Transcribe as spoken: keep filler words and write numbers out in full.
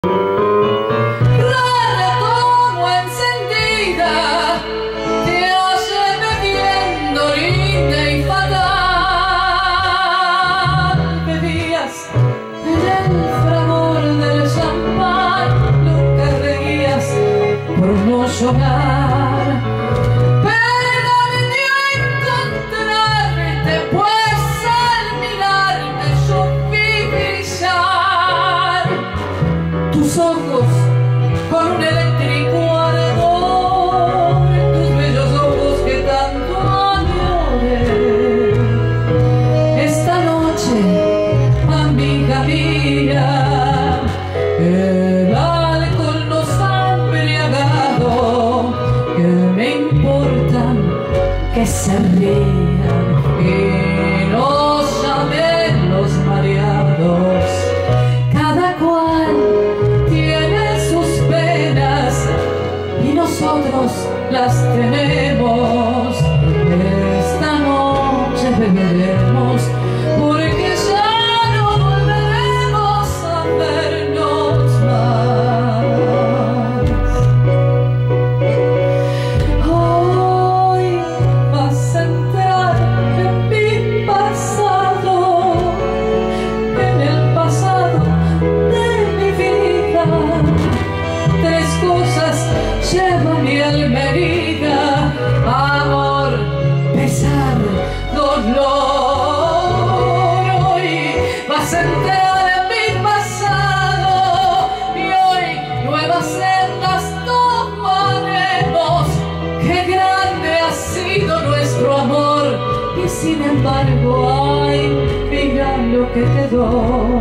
Clara como encendida, te hace bebiendo linda y fatal. Bebías en el fragor del champán, nunca reías por no llorar. Perdóname a encontrarte, pues al mirarte yo vi brillar tus ojos con un eléctrico ardor, tus bellos ojos que tanto añoré. Esta noche, amiga mía, el alcohol nos ha embriagado. Que me importan que se rían y nos llamen los mareados. Cada cual tiene sus penas y nosotros las tenemos. Esta noche beberemos porque ya no volveremos a vernos más. Hoy vas a entrar en mi pasado, en el pasado de mi vida. Tres cosas lleva mi alma herida: amor, pesar, dolor. Hoy vas a entrar en mi pasado y hoy nuevas sendas tomaremos. Qué grande ha sido nuestro amor y sin embargo, ay, mira lo que quedó.